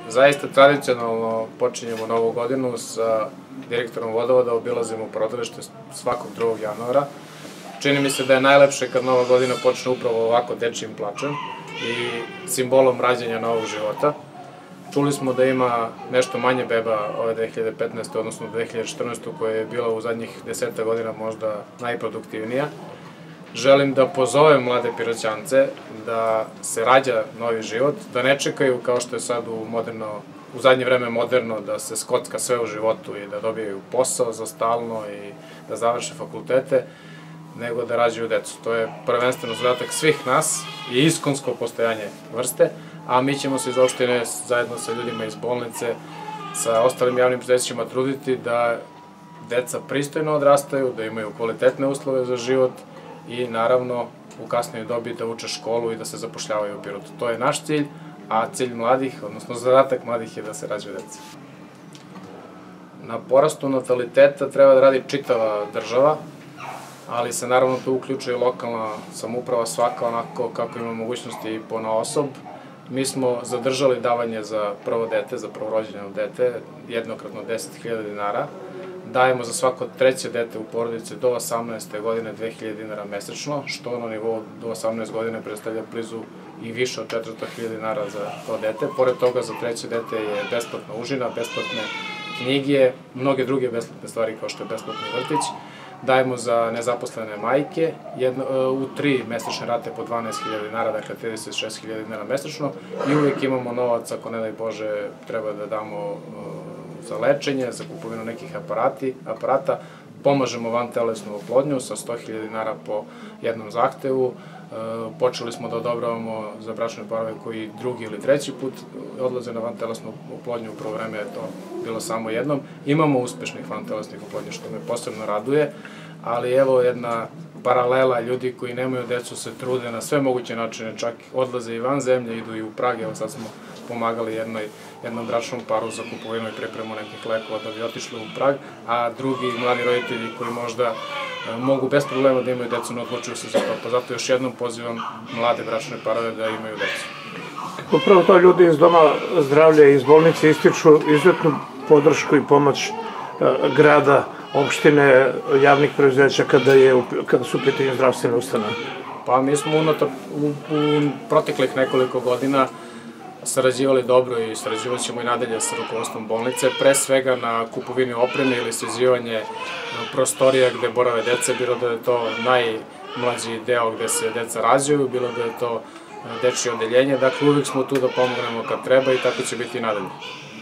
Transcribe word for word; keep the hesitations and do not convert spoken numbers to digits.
Zaista tradicionalno počinjemo novu godinu sa direktorom vodovoda, obilazimo porodilište svakog drugog januara. Čini mi se da je najlepše kad nova godina počne upravo ovako dečijim plačem i simbolom rađanja novog života. Čuli smo da ima nešto manje beba ove dve hiljade petnaeste. odnosno dve hiljade četrnaeste. koja je bila u zadnjih deseta godina možda najproduktivnija. Želim da pozovem mlade Piroćance da se rađa novi život, da ne čekaju kao što je sad u moderno, u zadnje vreme moderno, da se skocka sve u životu i da dobijaju posao za stalno i da završe fakultete, nego da rađaju decu. To je prvenstveno zadatak svih nas i iskonsko postojanje vrste, a mi ćemo se iz opštine zajedno sa ljudima iz bolnice, sa ostalim javnim preduzećima truditi da deca pristojno odrastaju, da imaju kvalitetne uslove za život i naravno u kasnijoj dobi da uče školu i da se zapošljavaju u Pirotu. To je naš cilj, a cilj mladih, odnosno zadatak mladih je da se rađaju deca. Na porastu nataliteta treba da radi čitava država, ali se naravno tu uključuje lokalna samouprava, svaka onako kako ima mogućnosti i ponaosob. Mi smo zadržali davanje za prvo dete, za prvorođeno dete, jednokratno deset hiljada dinara. Dajemo za svako treće dete u porodici do osamnaeste godine dve hiljade dinara mesečno, što na nivou do osamnaeste godine predstavlja blizu i više od četiristo hiljada dinara za to dete. Pored toga za treće dete je besplatna užina, besplatne knjige, mnoge druge besplatne stvari kao što je besplatni vrtić. Dajemo za nezaposlene majke u tri mesečne rate po dvanaest hiljada dinara, dakle trideset šest hiljada dinara mesečno, i uvijek imamo novac, ako ne daj Bože treba da damo za lečenje, za kupovinu nekih aparata. Pomažemo vantelesnu oplodnju sa sto hiljada dinara po jednom zahtevu. Počeli smo da odobravamo za bračne parove koji drugi ili treći put odlaze na vantelesnu oplodnju, u prvo vreme je to bilo samo jednom. Imamo uspešnih vantelesnih oplodnja, što me posebno raduje, ali evo jedna paralela, ljudi koji nemaju decu se trude na sve moguće načine, čak odlaze i van zemlje, idu i u Prag. Evo sad smo pomagali jednom bračnom paru za kupovinu i pripremu nekih lekova da bi otišli u Prag, a drugi mladi roditelji koji možda mogu bez problema da imaju decu, ne odlučuju se za to, pa zato još jednom pozivam mlade bračne parove da imaju decu. Upravo to ljudi iz Doma zdravlja i iz bolnice ističu izuzetnu podršku i pomoć grada, opštine, javnih preduzeća kada su u pitanju zdravstvene ustanove. Pa mi smo u proteklih nekoliko godina sarađivali dobro i sarađivat ćemo i nadalje sa rukovodstvom bolnice, pre svega na kupovini opreme ili sređivanje prostorija gde borave dece, bilo da je to najmlađi deo gde se deca rađaju, bilo da je to dečije odeljenje. Dakle, uvijek smo tu da pomognemo kad treba i tako će biti i nadalje.